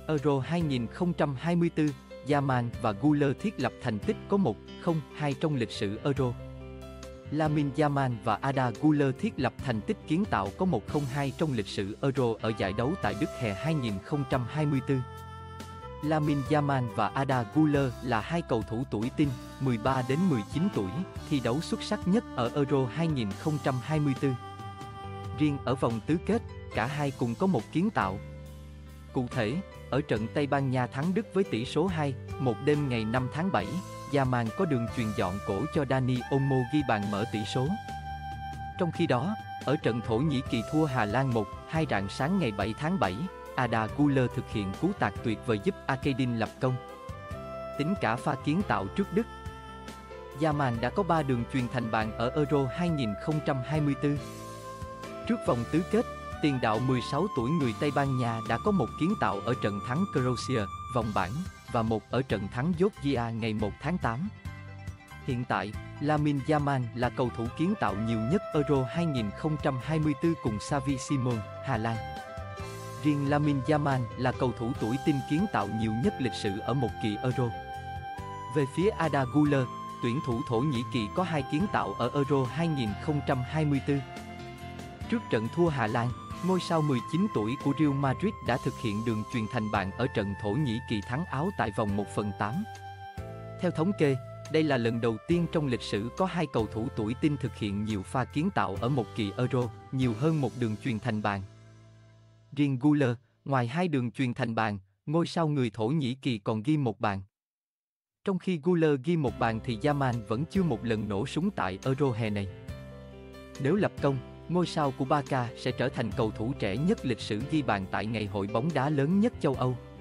Euro 2024, Yamal và Güler thiết lập thành tích có 1-0-2 trong lịch sử Euro. Lamine Yamal và Arda Güler thiết lập thành tích kiến tạo có 1-0-2 trong lịch sử Euro ở giải đấu tại Đức hè 2024. Lamine Yamal và Arda Güler là hai cầu thủ tuổi teen, 13 đến 19 tuổi, thi đấu xuất sắc nhất ở Euro 2024. Riêng ở vòng tứ kết, cả hai cùng có một kiến tạo. Cụ thể, ở trận Tây Ban Nha thắng Đức với tỷ số 2-1 đêm ngày 5 tháng 7, Yamal có đường chuyền dọn cổ cho Dani Olmo ghi bàn mở tỷ số. Trong khi đó, ở trận Thổ Nhĩ Kỳ thua Hà Lan 1-2 rạng sáng ngày 7 tháng 7, Arda Güler thực hiện cú tạt tuyệt vời giúp Akedin lập công. Tính cả pha kiến tạo trước Đức, Yamal đã có 3 đường chuyền thành bàn ở Euro 2024. Trước vòng tứ kết, tiền đạo 16 tuổi người Tây Ban Nha đã có một kiến tạo ở trận thắng Croatia, vòng bảng, và một ở trận thắng Georgia ngày 1 tháng 8. Hiện tại, Lamine Yamal là cầu thủ kiến tạo nhiều nhất Euro 2024 cùng Xavi Simons, Hà Lan. Riêng Lamine Yamal là cầu thủ tuổi teen kiến tạo nhiều nhất lịch sử ở một kỳ Euro. Về phía Arda Güler, tuyển thủ Thổ Nhĩ Kỳ có 2 kiến tạo ở Euro 2024. Trước trận thua Hà Lan, ngôi sao 19 tuổi của Real Madrid đã thực hiện đường chuyền thành bàn ở trận Thổ Nhĩ Kỳ thắng Áo tại vòng 1/8. Theo thống kê, đây là lần đầu tiên trong lịch sử có 2 cầu thủ tuổi teen thực hiện nhiều pha kiến tạo ở một kỳ Euro, nhiều hơn một đường chuyền thành bàn. Riêng Güler, ngoài 2 đường chuyền thành bàn, ngôi sao người Thổ Nhĩ Kỳ còn ghi 1 bàn. Trong khi Güler ghi 1 bàn thì Yamal vẫn chưa một lần nổ súng tại Euro hè này. Nếu lập công, ngôi sao của Barca sẽ trở thành cầu thủ trẻ nhất lịch sử ghi bàn tại ngày hội bóng đá lớn nhất châu Âu.